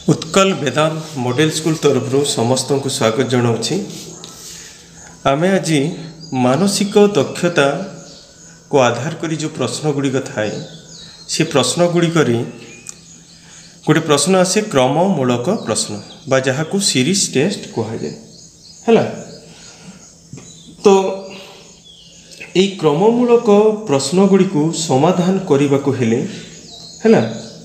उत्कल वेदांत model school तरफ समस्त को स्वागत जनाऊँगी। आम आज मानसिक दक्षता को आधार करी जो प्रश्न गुड़िक थाए से प्रश्न गुड़िक गोटे प्रश्न आसे क्रममूलक प्रश्न बा जहाँ को सीरीज टेस्ट कहुए है। तो यही क्रममूलक प्रश्न गुड़िक समाधान करने को हेले है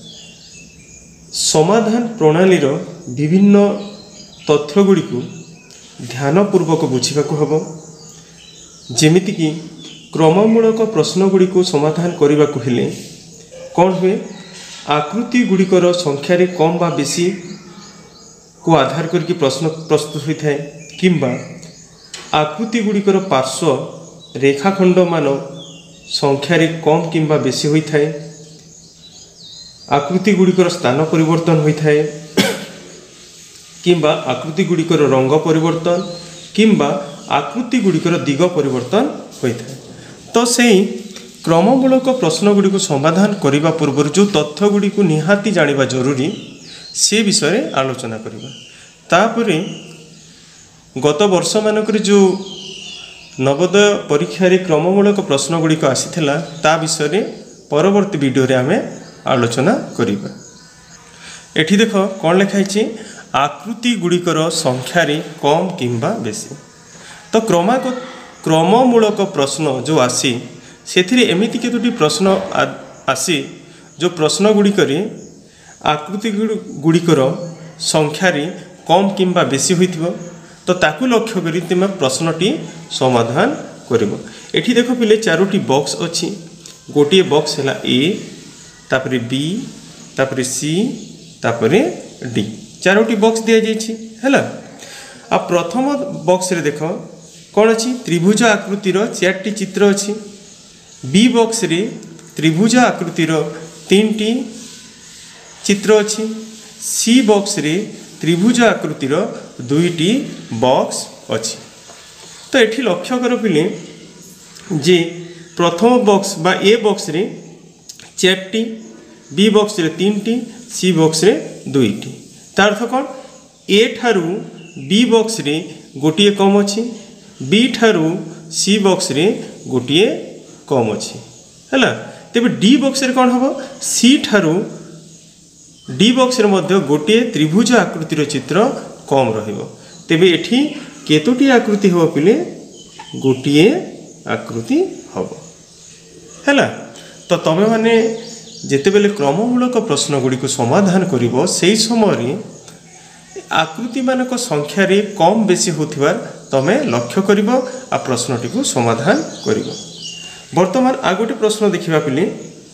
समाधान प्रणाली विभिन्न तथ्य गुड़िक ध्यानपूर्वक बुझा हम। जमीक क्रममूलक प्रश्न गुड़िक समाधान करने को हेले कौन हुए आकृति गुड़िकर संख्यार कम बा बेसी को आधार करके प्रश्न प्रस्तुत होता है किंबा आकृति गुड़िकर पार्श्व रेखाखंड मान संख्यार कम किंबा बेसी होता है। आकृति गुड़िकर स्थान परिवर्तन होता है किंबा आकृति गुड़िकर रंग परिवर्तन किंबा आकृति गुड़िकर दिग परिवर्तन होता है। तो सही क्रममूलक प्रश्न गुड़िक समाधान करने पूर्व जो तथ्य गुड़िक निहाती जानिबा जरूरी से विषय आलोचना करबा। तापरे गत वर्ष मानक जो नवोदय परीक्षा रे क्रममूलक प्रश्न गुड़िक आसीथिला ता विषय परवर्ती वीडियो रे आमे आलोचना करिबा। एठी देख कौन लिखाई आकृति गुड़िकर संख्यार कम किंबा बेसी। तो क्रममूलक प्रश्न जो आसी से एमती केतोटी प्रश्न आसी जो प्रश्न गुड़िकर आकृति गुड़िकर संख्यार कम किंबा बेसी होइथिबो तो ताकू लक्ष्य करी तुम प्रश्नटी समाधान करिबो। एठी देख पिले चारोटी बॉक्स अच्छी गोटे बॉक्स है ए तापरे बी तापरे सी तापरे डी चारोटी बॉक्स दिया जाइछि हैला। आ प्रथम बॉक्स रे देख कौन अच्छी त्रिभुज आकृतिर 4टी चित्र अच्छी। बी बॉक्स रे त्रिभुज आकृतिर 3टी चित्र अच्छी। सी बॉक्स रे त्रिभुज आकृतिर 2टी बॉक्स अच्छी। तो एठी लक्ष्य कर पिले जे प्रथम बॉक्स बा ए बॉक्स रे 4टी बी बॉक्स रे 3टी सी बॉक्स रे 2टी। तार अर्थ कौन ए ठारू बी बॉक्स रे गोटे कम अच्छी बी ठारू सी बॉक्स रे गोटे कम अच्छी है। तेबे डी बॉक्स रे कौन हम सी ठारू डी बॉक्स रे मध्य गोटे त्रिभुज आकृतिर चित्र कम रहिबो। तेबे एठी केतोटी आकृति हो पिले गोटे आकृति हम है। तो तमे माने जेते बेले क्रममूलक प्रश्न गुड़ी को समाधान करिवो सेही समय आकृति मानक संख्यार कम बेसी होथिबार तमे लक्ष्य करिवो आ प्रश्नटी को समाधान करिवो। वर्तमान आ गोटे प्रश्न देखिबा पिले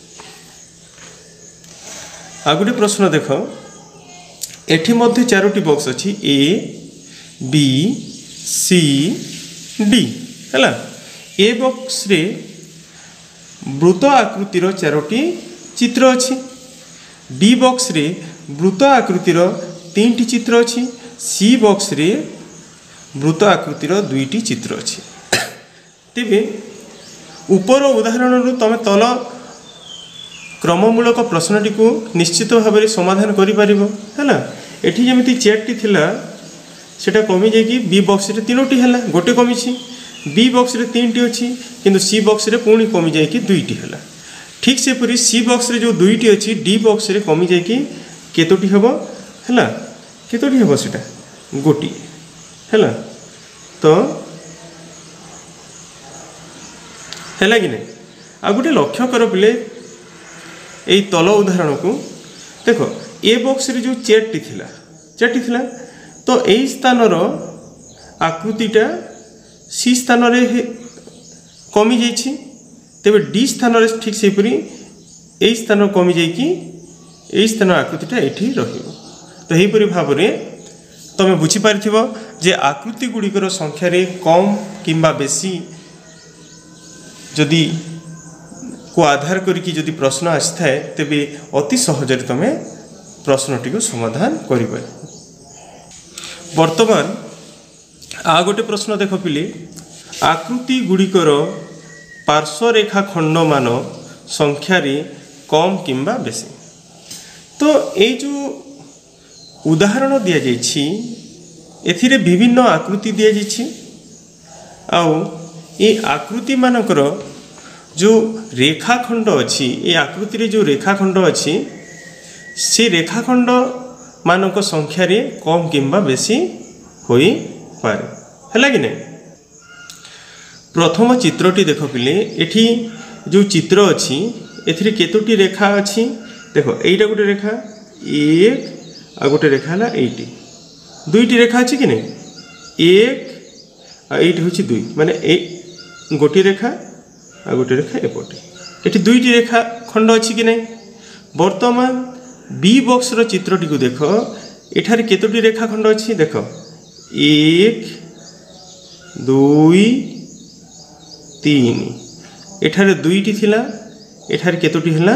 आ गोटे प्रश्न देख एठी मध्य 4टी बॉक्स अच्छी ए बी सी डी है। ए बॉक्स रे वृत्त आकृतिर 4टी चित्र अच्छी। डी बॉक्स रे वृत्त आकृतिर 3टी चित्र अच्छी। सी बॉक्स रे वृत्त आकृतिर 2टी चित्र अच्छी। तेबे ऊपर उदाहरण रु तमे तल क्रममूलक प्रश्नटी को निश्चित भाव में समाधान करिपारिबो हैला। एठी जेमिति 4टी थिला सेटा कमी जाई बी बॉक्स रे 3टी हैला गोटे कमी छी। बी बॉक्स रे 3टी अच्छी किंतु सी बॉक्स रे पुणी कमी जाई 2टी हैला। ठीक से परी सी बॉक्स रे जो 2टी अच्छी डी बॉक्स रे कमी जाई केतोटी हबो हैला केतोटी हबो सेटा गोटी हैला। तो हैला कि नहीं आ गोटे लक्ष्य कर पिले यही तल उदाहरण को देख ए बॉक्स रे जो 4टी थिला तो यही स्थानर आकृतिटा सी स्थान रे कमी जाइछि। तेबे डी स्थान रे ठीक से परी यही स्थान कमी जाइकि यही स्थान आकृतिटा एठी रहिबो। तो यही परी भाव रे तमे बुझी पारिथिबो जे आकृति गुड़िकर संख्यार कम किंबा बेसी जदि को आधार करके जदि प्रश्न आसी थाए तेबे अति सहज तमे प्रश्नटी को समाधान करिबे। वर्तमान आ गोटे प्रश्न देख पिले आकृति गुड़िकर पार्श्वरेखा खंड मान संख्यार कम किंबा बेसी। तो ये जो उदाहरण दि जाइछि एथिरे विभिन्न आकृति दि जाइछि आउ ए आकृति मानकर जो रेखाखंड अच्छी ए आकृति रे जो रेखाखंड अच्छी से रेखाखंड मानक संख्या रे कम किंबा बेसी होई पारे हैला कि नहीं। प्रथम चित्रटी देख पिले एठी जो चित्र अच्छी एथिरे केतोटी रेखा अच्छी देखो एटा गोटे रेखा एक आ गोटे रेखा है एटी दुईटी रेखा अच्छी कि नहीं एक एट हूँ दुई माने गोटे रेखा आ गोटे रेखा एपटे एटी दुईटी रेखा खंड अच्छी कि नहीं। वर्तमान बी बॉक्स रो चित्रटी को देख एठारे केतोटी रेखा खंड अच्छी देख एक दुई तीन एठारे दुईटी थिला एठारे केतोटी हला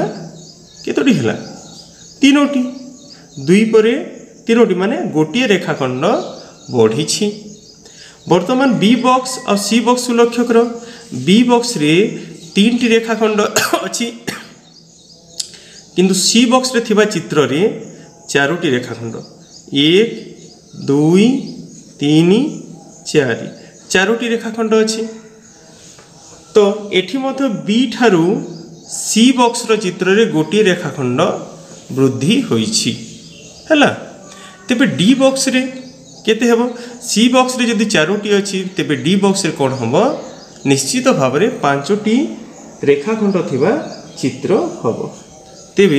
तीनोटी दुई परे तीनोटी माने गोटे रेखाखंड बढ़ी। वर्तमान बी बॉक्स और सी बॉक्स लक्ष्य कर बी बॉक्स रे तीन टी रेखाखंड अच्छी किंतु सी बॉक्स रे थिबा चित्र रे चारोटी रेखाखंड एक दुई तीन चारोटी रेखाखंड अच्छी। तो एठी मध्य बी ठारू सी बॉक्स रो चित्र रे गोटे रेखाखंड वृद्धि होईछि हैला। तेबे डी बॉक्स रे केते हेबो सी बॉक्स रे जदि चारोटी अछि तेबे डी बॉक्स रे कोन हबो निश्चित भाव रे पांचोटी रेखाखंड थिबा चित्र हबो। तेबे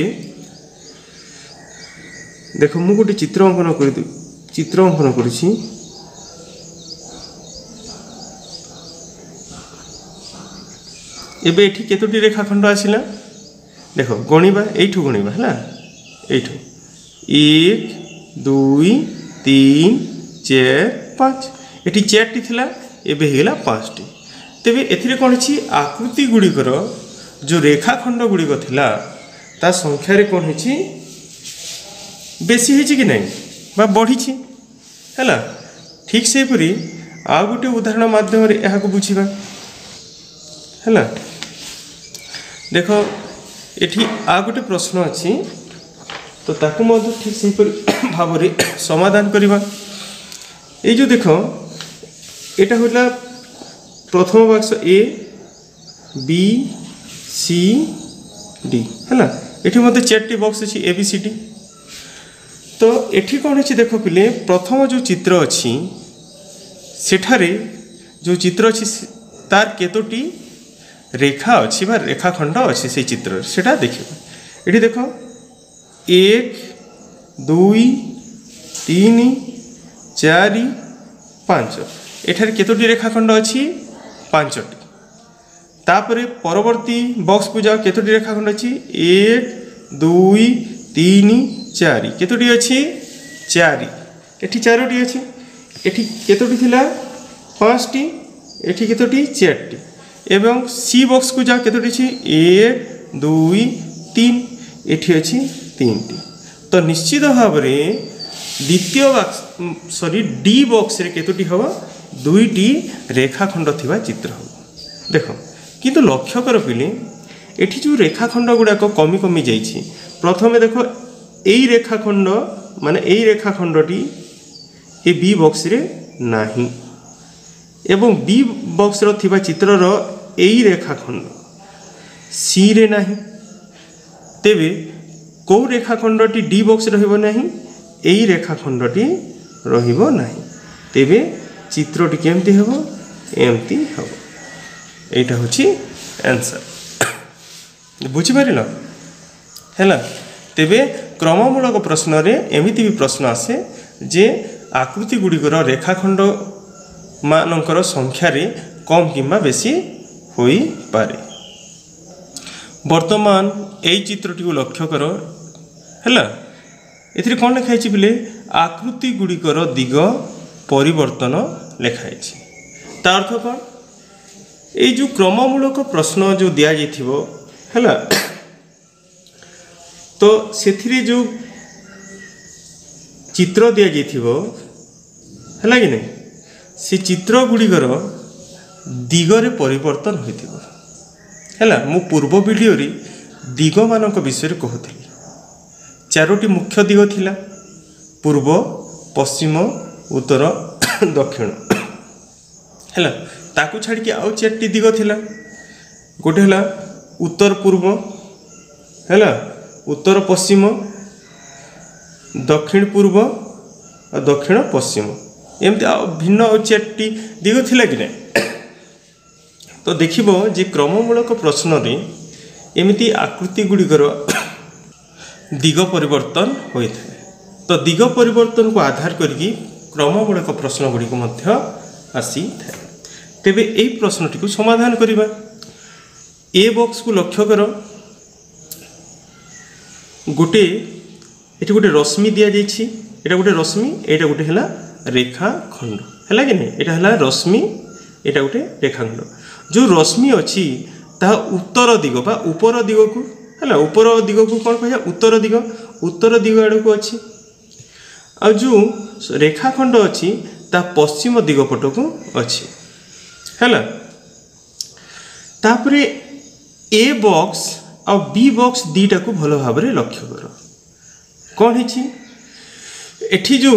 देखो मु गोटे चित्र अंकन करिछि एबे एठी केतोटी रेखाखंड आसिला देखो गणिबा एठू गणिबा हैला एठू एक दुई तीन चार पाँच एठी चारटी थिला एबे हेला पाँचटी। तेबे एथिरे कोन अछि आकृति गुड़िकर जो रेखाखंड गुड़िक थिला ता संख्या रे कोन अछि बेसी हेछि कि नहीं बा बढ़ी हैला। ठीक से परी आ गोटे उदाहरण माध्यम रे एहा को बुझिबा हैला। देखो एठी आ गोटे प्रश्न अछि तो ताकू मध्य ठीक से भाव रे समाधान करिबा। ए जो देखो एटा होला प्रथम box A B C D हैला एठी मध्य चारटी बॉक्स अछि ए बी सी डी। तो एठी कोन अछि देखो पिले प्रथम जो चित्र अछि सेठारे जो चित्र अछि तार केतोटी रेखा अच्छी बा रेखाखंड अच्छी से चित्र सेटा देखिए एठी देखो एक दुई तीन चार पाँच एठारे केतोटी रेखाखंड अच्छी पांचटी। तापरे परवर्ती बॉक्स को जाओ केतोटी रेखाखंड अच्छी एक दुई तीन चार केतोटी अच्छी चार एठी चारोटी अच्छी एठी केतोटी थिला पाँचटी एठी केतोटी चारटी एवं सी बॉक्स को जाओ केतोटी अछि एक दुई तीन एठी अछि तीनटी। तो निश्चित भाव में द्वितीय बॉक्स डी बॉक्स रे केतोटी हवा दुईटी रेखाखंड थिबा चित्र हम देखो किंतु लक्ष्य कर पिले एठी जो रेखाखंड गुड़ाक कमी कमी जाइछि प्रथमे देखो एई रेखाखंड माने एई रेखाखंडटी ए बी बॉक्स रे नाही एवं बी बॉक्स रो थिबा चित्र रो एई रेखाखंड सी रे नाही तेबे को रेखाखंडटी डी बॉक्स रहिबो नाही एई रेखाखंडटी रहिबो नाही तेबे चित्रटी केमती हेबो एमती हेबो एटा होछि आंसर बुझि पारिलो हैला। तेबे क्रममूलक प्रश्न रे एमिति भी प्रश्न आसे जे आकृति गुड़िकर रेखाखंड मानकर संख्या रे कम किंबा बेसी होई पारे। वर्तमान एई चित्रटी को लक्ष्य कर हैला एथिरे कोन लिखाइछि बिले आकृति गुड़िकर दिग परिवर्तन लिखाइछि ता अर्थ कोन एई जो क्रममूलक प्रश्न जो दिया जाइथिबो हैला तो सेथिरे जो चित्र दिया जाइथिबो हैला कि नहीं से चित्र गुड़िकर दिगरे परिवर्तन होइथिबो हैला। मु पूर्व वीडियो रे दिग मानक विषय कहूली चारोटी मुख्य दिग थिला पूर्व पश्चिम उत्तर दक्षिण है ताकू छाड़ी आउ 4टी दिग थिला गोटे है उत्तर पूर्व है उत्तर पश्चिम दक्षिण पूर्व और दक्षिण पश्चिम एमती भिन्न और 4टी दिग थिला कि नहीं। तो देखिबो जे क्रममूलक प्रश्न रे एमिति आकृति गुड़िकर दिग परिवर्तन होता है। तो दिग परिवर्तन को आधार करके क्रममूलक प्रश्न गुड़िक मध्य आसी था। तेबे एई प्रश्नटी को समाधान करिबा। ए बॉक्स को लक्ष्य कर गोटे एठी गोटे रश्मि दिया जाइछि एटा गोटे रश्मि एटा गोटे हला रेखा खंड है कि नहीं एटा हला रश्मि एटा गोटे रेखाखंड जो रश्मि अच्छी ता उत्तर दिग बा ऊपर दिग को है ऊपर दिग को कौन कह उत्तर दिग आड़ को अच्छी आ जो रेखाखंड अच्छी ता पश्चिम दिग पट को अच्छी है। तापरे ए बॉक्स आ बी बॉक्स दीटा को भल भाव लक्ष्य कर कौन है एठी जो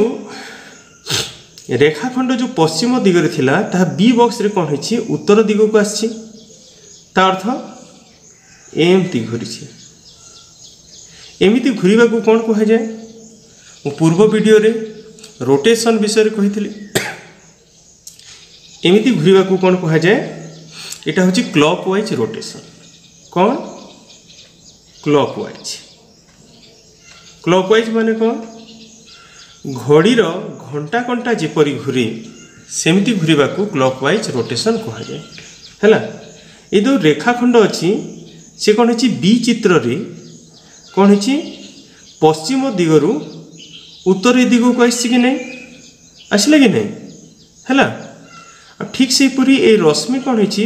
रेखाखंड जो पश्चिम दिगरे थिला ता बी बॉक्स रे कौन है उत्तर दिग को आछि ता अर्थ एमती घूरी एमती घूरवा को कौन कह जाए मु पूर्व वीडियो रे रोटेशन विषय कही एमती घूरवा को कौन कह जाए यहाँ हूँ क्लॉकवाइज रोटेशन कौन क्लॉकवाइज माने कौन घड़ीर घंटा कंटा जेपरी घूरी सेमती घूरवा को क्लॉकवाइज रोटेशन कह जाए है। ये जो रेखाखंड अच्छी से कौन है बी चित्र रे कौन है पश्चिम दिगरु उत्तर दिग को आसी कि नहीं आसला कि नहीं है। ठीक से पूरी ए रश्मि कौन है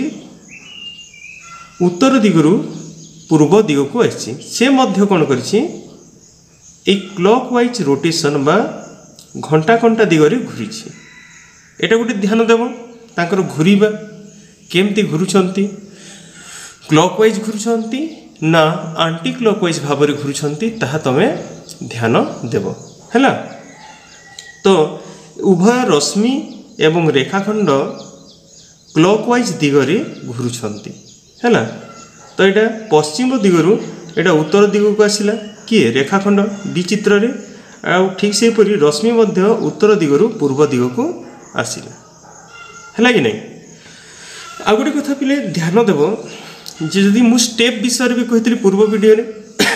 उत्तर दिगरु पूर्व दिग को आसी से मध्य कौन करिछि ए क्लॉकवाइज रोटेशन बा घंटा घंटा दिगरे घूरी एटा गोटे ध्यान देव तांकर घूरीबा केमती घूरुछंती क्लॉकवाइज घूरुछंती ना आंटी क्लॉकवाइज भाव में घूरुछंती ताहा तमे ध्यान देव है। तो उभय रश्मि एवं रेखाखंड क्लॉकवाइज दिगरे घूरुछंती है। तो यहाँ पश्चिम दिगरु एटा उत्तर दिग को आसिला किए रेखाखंड बी चित्र रे आ ठीक से परी रश्मि मध्य उत्तर दिगरु पूर्व दिग को आसिला है कि नहीं। आ गोटे कथा पिले ध्यान देव जदि मु स्टेप विषय भी कही पूर्व वीडियो रे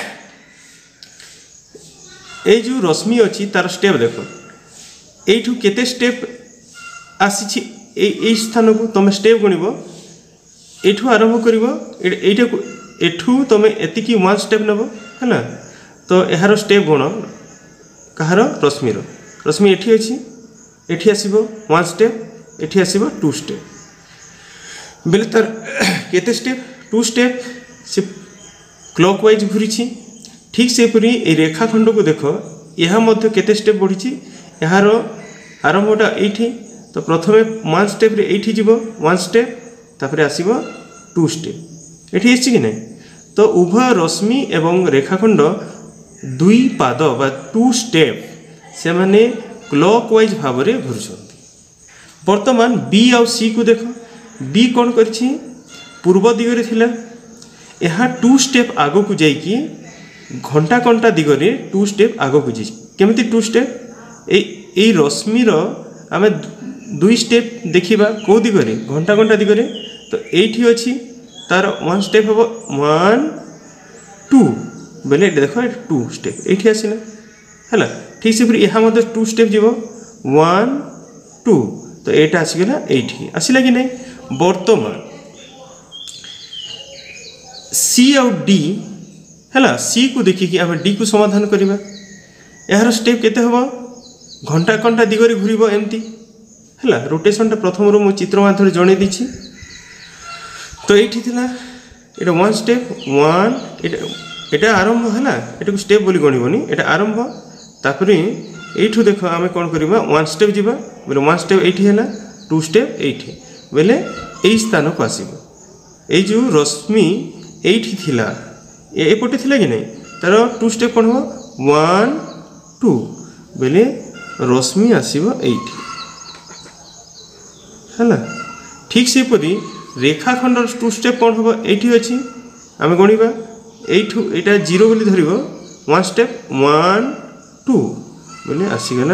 ए जो रश्मि अच्छी तार स्टेप देख एठू केते स्टेप आसी ए स्थान को तुम स्टेप गणिब एठू आरंभ कर एठू तुम एतिकी 1 स्टेप नब है। तो यार स्टेप गण कहार रश्मि एठी अच्छी एठी आसीबो 1 स्टेप एठी आसीबो 2 स्टेप बेले तार केते स्टेप 2 स्टेप से क्लॉकवाइज घूरी ठीक से परी ए रेखाखंड को देख यह मध्य केते स्टेप बढ़ी यार आरंभटा एठी तो प्रथमे 1 स्टेप रे एठी जीवो 1 स्टेप तापरे आसीबो 2 स्टेप एठी आछि कि नहीं। तो उभय रश्मि एवं रेखाखंड 2 पाद बा 2 स्टेप से माने क्लॉकवाइज भाव में घूरुछंती। वर्तमान बी आउ सी को देख बी कौन करछि पूर्व दिगरे थिला यहाँ 2 स्टेप आगो को जाइकी घंटा घंटा दिगरे 2 स्टेप आगो को जाइछि केमिति 2 स्टेप ए रश्मिर आमे 2 स्टेप देखिबा को दिगरे घंटा घंटा दिगरे। तो एठी अछि तार 1 स्टेप हम 1 2 बेले देख 2 स्टेप एठी आसिला है। ठीक से फिर यहाँ मध्य 2 स्टेप जीव 1 2 तो एटा आसीगला एठी आसिला कि नहीं। वर्तमान सी आउ डी है सी को देखिकी आम डी को समाधान करवा यार स्टेप केते हम घंटा घंटा दिगरे घूरब एमती है। रोटेशन प्रथम मु चित्र माध्यम जन दी तो ये एटा 1 स्टेप 1 एटा आरंभ है एटा स्टेप बोली गणबनी एटा आरंभ तापर यू देख आम कौन करवा 1 स्टेप जीवा बोले 1 स्टेप ये है 2 स्टेप ये बोले यही स्थान को आसब ये जो रश्मि एठी थिला एपटे थिला कि नहीं तार 2 स्टेप कौन हम 1 2 बेले रश्मि आसीबो एठी हैला। ठीक से परी रेखाखंडर टू स्टेप कौन हम ये अच्छी आम गणवा यू यहाँ 0 बोली धर 1 स्टेप 1 2 बोले आसीगला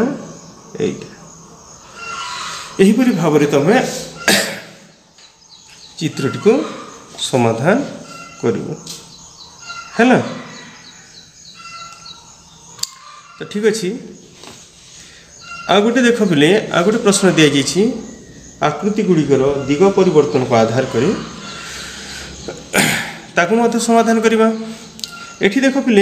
यहीपरि भाव में तुम चित्रटी को समाधान कर है। तो ठीक अच्छे आ गोटे देख पे आ गोटे प्रश्न दि जाइए आकृति गुड़िकर दिग परिवर्तन को आधार कर ताकू मत समाधान करवा। एठी देख पे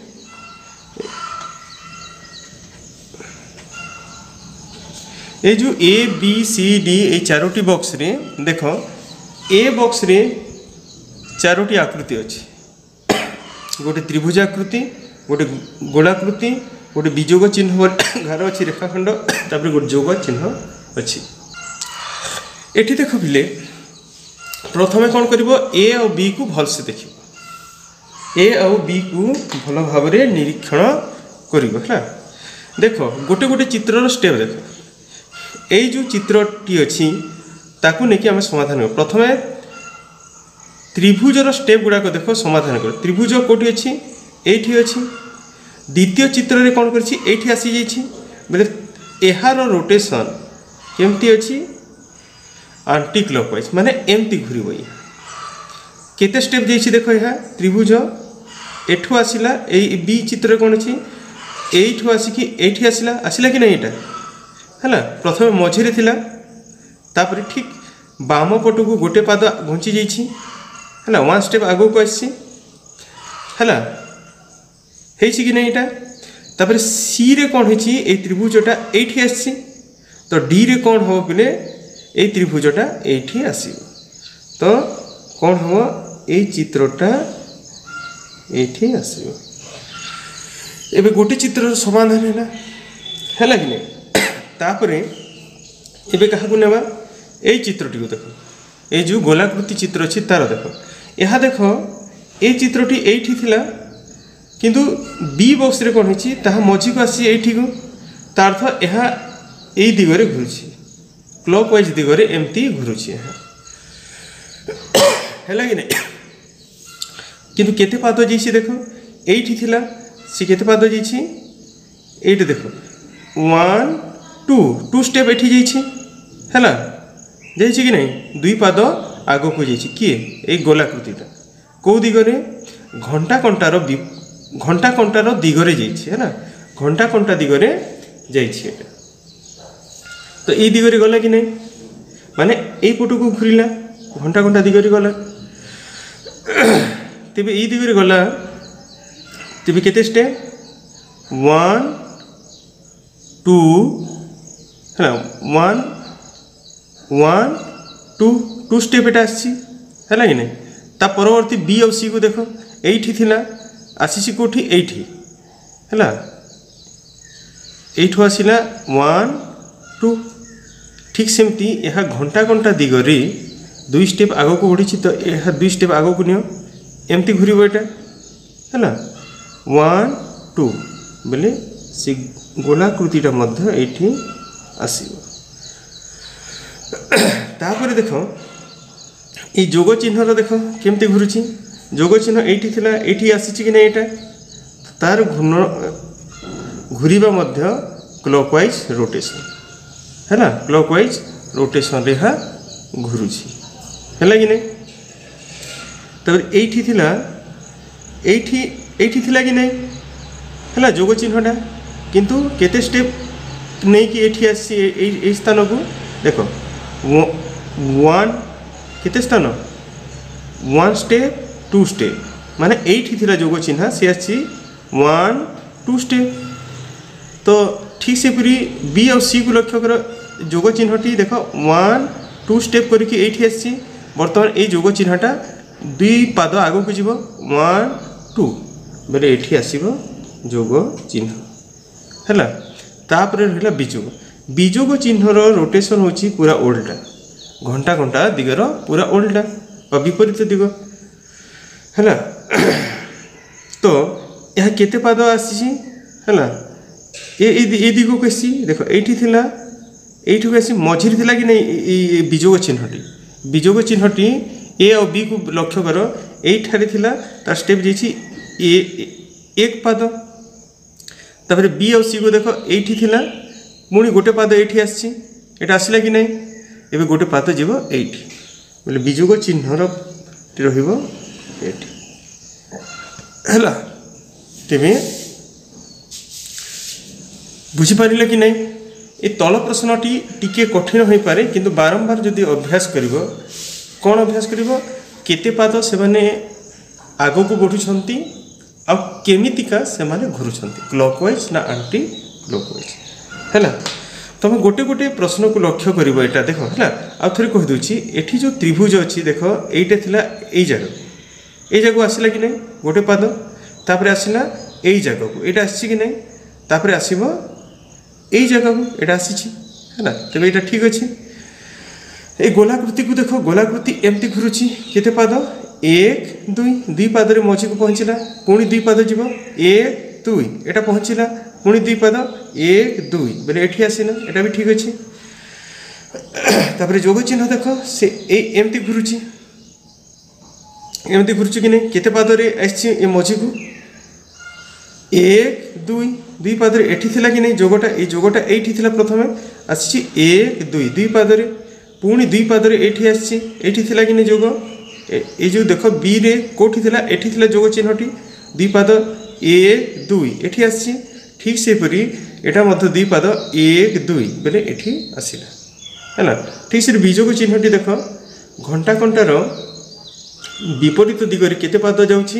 ये जो ए बी सी डी ये 4टी बॉक्स रे देख ए बॉक्स रे 4टी आकृति अच्छी गोटे त्रिभुज आकृति गोटे गोलाकृति गोटे विजोग चिन्ह घर अच्छी रेखाखंड तापर गोटे जोग चिन्ह अच्छी। एठी देख पिले प्रथमे कौन कर ए और बी को भल से देख ए और बी को भल भाव में निरीक्षण कर देख गोटे गोटे चित्रर स्टेप देख यही जो चित्रटी अच्छी ताकू नहीं आम समाधान कर। प्रथमे त्रिभुजर स्टेप गुड़ाक देख समाधान कर त्रिभुज कौटी अच्छी ये अच्छी द्वितीय चित्र रे कौन कर आसी जाइए बोले यार रोटेशन केमती अच्छी आंटी क्लॉकवाइज माने एमती घूर केते स्टेप जाइए देख यह त्रिभुज एठू आसला बी चित्र कौन अच्छी यू आसिक ये आसला कि नहीं यहाँ है प्रथम मझे थिला तापर ठीक बाम पट को गोटे पाद घुंची जाइए है 1 स्टेप आगो को आसी है कि नहीं यहाँ तापर सी रे कौन है त्रिभुजटा ये आसी तो डी रे कौन हम बोले ये त्रिभुजटा ये आस तो कौन हम ये चित्रटा ये आस एबे गोटे चित्र समाधान है कि नहीं। तापर एबे क्या नेबा यही चित्रटी को देख ये जो गोलाकृति चित्र अच्छी तार देख यह देख ये चित्रटी ये थिला किंतु बी बॉक्स रे कौन है मझी को आसी ये को तार अर्थ यह यही दिगरे घूरुची क्लॉकवाइज दिगरे एमती घूरुची है कि नहीं। किंतु केते पाद जाइए देख ये थिला सी केते पाद जाइए ये देख 1 2 स्टेप ये जाइए कि नहीं 2 पाद आग को जाइए किए ये गोलाकृतिटा कौ दिगरे घंटा कंटार दिगरे जाइए है घंटा कंटा दिगरे जाइए तो ये दिगरे गला कि नहीं माने ये पट को घूरला घंटा कंटा दिगरे गला तेबे ये दिगरे गला तेबे केते स्टेप 1 2 है 1 1 2 स्टेप एटा आसी है कि नहीं। ता परवर्ती बी और सी को देख ये थिला आसी कौटी ये है यू आसला 1 2 ठीक सेमती यह घंटा घंटा दिगरे 2 स्टेप आग को बढ़ी तो यह 2 स्टेप आग को नियो एमती घूर यहाँ है 1 2 बोले से गोलाकृतिटा मध्य ये आसो। तापर देख ये जोग चिन्हर देख केमती घूरुची जोग चिन्ह ये थिला ये आसी कि नहीं यहाँ तार घूरवा मध्य क्लॉकवाइज रोटेशन है क्लॉकवाइज रोटेशन रे घूरुची है कि नहीं। तब ये थिला ये थिला कि नहीं है जोग चिन्हटा किंतु केते स्टेप नहीं कि ये आसी स्थान को देख 1 केते स्थान 1 स्टेप 2 स्टेप माने ये थिला जोग चिन्ह सी आसी 1 2 स्टेप तो ठीक से पूरी बी और सी को लक्ष्य कर जोग चिन्हटी देख 1 2 स्टेप करके ये आसी बर्तमान ये जोग चिन्हटा 2 पाद आग को जीव 1 2 बोले ये आसो जोग चिन्ह है। तापर रहा विजोग विजोग चिन्हर रोटेशन होची पूरा ओल्टा घंटा घंटा दिगर पूरा ओल्टा विपरीत दिग है तो यह केते पाद आसी है ए दिग को आसी देख ये आसी मझिरी थिला कि नहीं विजोग चिन्हटी विजोग चिन्हटी ए और बी को लक्ष्य कर यही थिला तार स्टेप जाइए ए एक पाद तापर बी और सी को देख ये थिला पुणी गोटे पाद ये आसी आसला कि नहीं एवं गोटे पाद जीव एठी बोले विजोग चिन्ह रहिबो एठी हला तेमे बुझी पारिले कि नहीं ये तल प्रश्नटी टिके कठिन हो पारे किंतु बारंबार जदि अभ्यास करिवो कौन अभ्यास करिवो केते पाद से माने आगो को बढ़ुछंती आ केमितिका से माने घुरुछंती क्लॉकवाइज ना एंटी क्लॉकवाइज हैला तुम गोटे गोटे प्रश्न को लक्ष्य करिवो एटा देखो हैला आ थरे कहि दोछि एठी जो त्रिभुज अछि देखो एटा थिला एई जगह आसिला कि नहीं गोटे पाद तापर आसिला एई जगह को एटा आछि कि नहीं तापर आसीबो एई जगह को एटा आसी है तबे एटा ठीक अच्छे ये गोलाकृति को देख गोलाकृति एमती घुरुची केते पाद एक दुई पाद रे मझी को पहुँचला पुणी दुई पाद जीव एक दुई एटा पहुँचला पुणी दुई पाद एक दुई बोले एठी आसीना एटा भी ठीक अच्छे तापर जोग चिन्ह देख से एमती घुरुची एमती घुरुची कि नहीं केते पाद रे आसी ए मझी को एक दुई पाद रे एठी थिला कि नहीं जोगटा ए जोगटा एठी थिला प्रथमे आसी एक दुई पाद रे पुणी दुई पाद रे एठी आसी एठी थिला कि नहीं जोग ए जो देख बी रे कोठी थिला एठी थिला जोग चिन्हटी दुई पाद एक दुई एठी आसी ठीक से परी एटा मध्य दुई पाद एक दुई बेले एठी आसिला हैला ठीक से बीजोग चिन्हटी देख घंटा कंटार विपरीत दिगरे केते पाद जाउची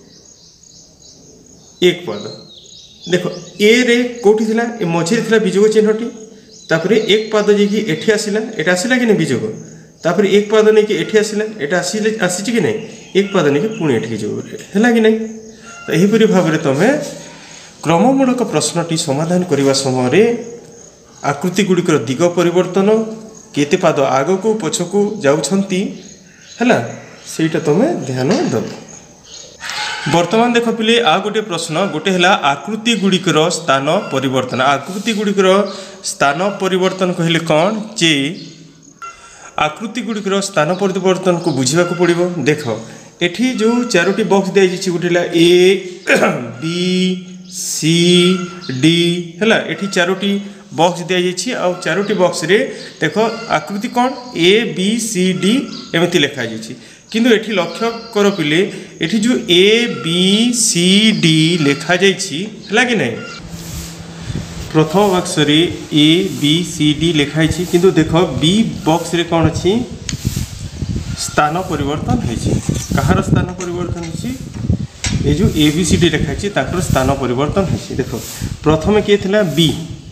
एक पाद देख ए रे कोठी थिला ए मझिरे थिला बीजोग चिन्हटी तापर एक पाद जेकी एठी आसिला एटा आसिला कि नहीं बीजोग तापर एक पाद नहीं कि एठी आसिला एटा आसिले आसीची कि नहीं एक पाद नहीं कि पुणी एठी जो हैला कि नहीं तो एही परि भाव रे तमे क्रममूलक प्रश्नटी समाधान करने समय आकृति गुड़िकर दिग परिवर्तन केते पाद आग को पछ को जाउछंती हैला सेटा तमे ध्यान दब। वर्तमान देख पिले आ गोटे प्रश्न गोटे है आकृति गुड़िकर स्थान परिवर्तन आकृति गुड़िकर स्थान परिवर्तन कहले कौन जे आकृति गुड़िकर स्थान परिवर्तन को बुझा पड़ो देख एठी जो चारोटी बॉक्स दिखाई गोटे ए बी सी डी है एठी चारोटी बॉक्स दिखाई आ चारोटी बॉक्स रे देख आकृति कौन ए बी सी डी एमती लिखाई किंतु एठी लक्ष्य कर पिले एठी जो ए बी सी डी लिखा जाइछि हला कि नहीं प्रथम बॉक्स रे ए बी सी डी लिखाई किंतु देख बी बॉक्स रे कौन अछि स्थान परिवर्तन होइछि कहार स्थान परिवर्तन होइछि ए जो ए बी सी डी लिखाई ताकर स्थान परिवर्तन होइछि देख प्रथम के थिला बी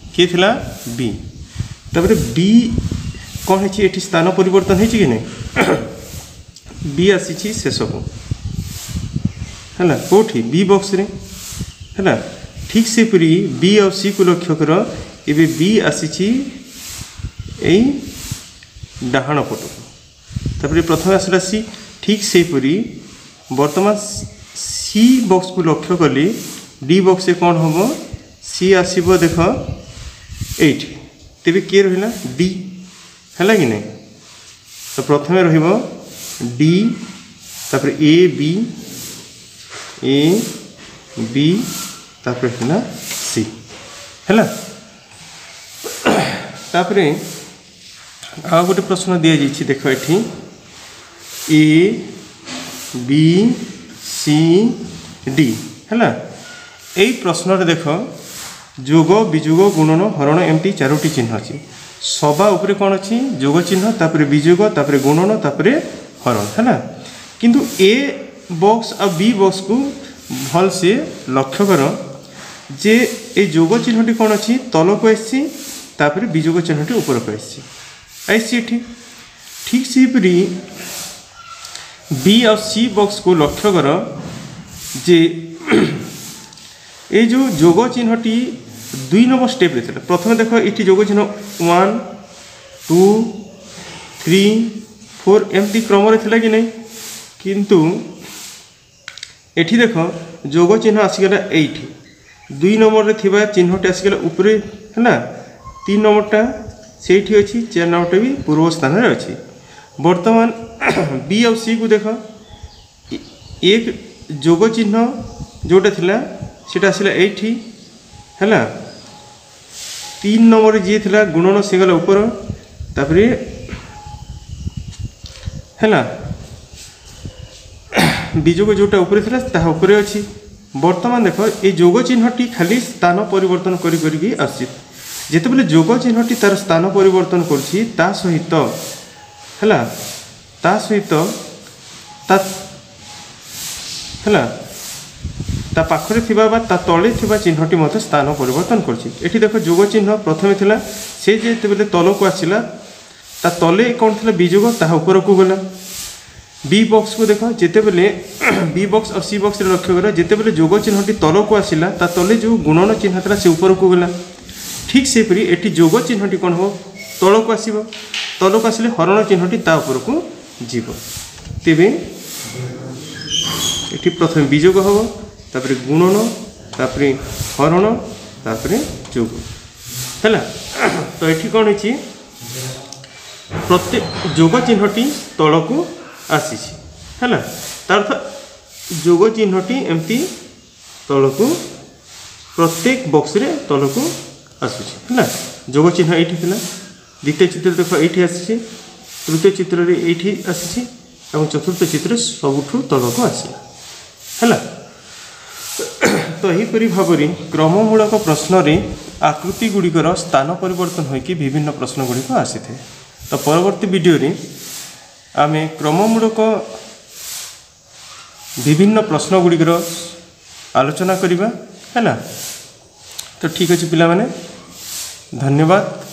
तापर बी कौन होइछि एठी स्थान परिवर्तन होइछि कि नहीं बी आसी शेष को है कौटी बी बॉक्स रे है ठीक से परी बी और सी को लक्ष्य कर एबे बी आसी डाहाण पट तापर प्रथम आसला सी ठीक से परी वर्तमान सी बॉक्स को लक्ष्य कले डी बॉक्स से कौन हम सी आसब देख एट तेरे किए रहा डी है कि नहीं तो प्रथम रहिबो डी तापर ए बी तापर है सी है तापर आ गोटे प्रश्न दि जाइए देख ये ए बी सी डी है यही प्रश्न देख जोग विजोग गुणन हरण एमती चारोटी चिन्ह अच्छी सभा उपरे कौन अच्छी जोग चिन्ह तापर विजोग तापर गुणन तापर हरण है ना किंतु ए बॉक्स और बी बॉक्स को भल से लक्ष्य कर जे ए जोग चिन्हटी कौन अच्छी तल को आसी तापर विजोग चिन्हटी ऊपर को आसी ठीक से परी बी और सी बॉक्स को लक्ष्य कर जे ये जो जोग चिन्हटी 2 नंबर स्टेप रे प्रथम देख ये जोग चिन्ह 1 2 3 4 एमती क्रम रे थिला कि नहीं किंतु एठी देख जोग चिन्ह आसीगला 2 नंबर रे थिबा चिन्हटी आसीगला ऊपर है। 3 नंबरटा से अच्छी 4 नंबरटा भी पूर्व स्थान रे अच्छी। वर्तमान बी और सी को देख एक जोग चिन्ह जोटा थिला सेटा आसला एठी है। 3 नंबर जी थिला गुणन से गला ऊपर तापर है बीजोग जोटा ऊपर थिला ताहा ऊपर अच्छी। वर्तमान देख ये जोग चिन्हटी खाली स्थान परिवर्तन करी आसी जिते बेले जोग चिन्हटी तार स्थान परिवर्तन करछि ता सहित है ता सहित ता है ता पाखरे थिबा बा ता तले थिबा चिन्हटी मते स्थान परिवर्तन करछि। एठी देखो जोग चिन्ह प्रथमे थिला से जेते बेले तलको आसिला ता तले कोन थिला बीजोग ताहा ऊपर को गला। बी बॉक्स को देखो जिते बेले बी बॉक्स और सी बॉक्स रे लक्ष्य करा जिते बेले जोग चिन्हटी तलको आसिला ता तले जो गुणन चिन्ह थिला से ऊपर को गला। ठीक से परी एठी जोग चिन्हटी कोन हो तलको आसीबो तलको आसिले हरण चिन्हटी ता ऊपर को जीवो। तेबे एठी प्रथम बीजोग हो तापरे गुणन तापरे हरण तापरे जोग हैला। तो एठी कोन अछि प्रत्येक जोग चिन्हटी तलको आसी है तार जोग चिन्हटी एमती तलको प्रत्येक बॉक्स रे तलको आसूची है। जोग चिन्ह ये द्वितीय चित्र देख ये आसी तृतीय चित्र रे ये आसी चतुर्थ चित्र सबुठू तलको आसला है। तो यहीपरी भाव क्रममूलक प्रश्न रे आकृति गुड़िकर स्थान परिवर्तन होइकी विभिन्न प्रश्न गुड़िक आसी थे। तो परवर्ती वीडियो रे आमे क्रममूलक विभिन्न प्रश्न गुड़िकर आलोचना करिबा है। तो ठीक अच्छे पिला माने धन्यवाद।